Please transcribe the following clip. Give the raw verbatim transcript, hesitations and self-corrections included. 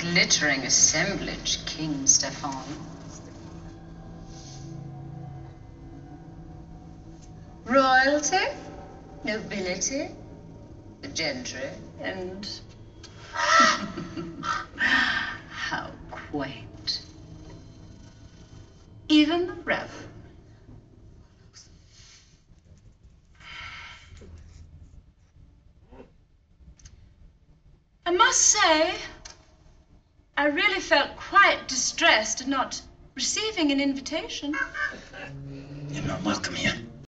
glittering assemblage, King Stefan. Royalty, nobility, the gentry, and how quaint. Even the rebel. I must say, I really felt quite distressed at not receiving an invitation. You're not welcome here.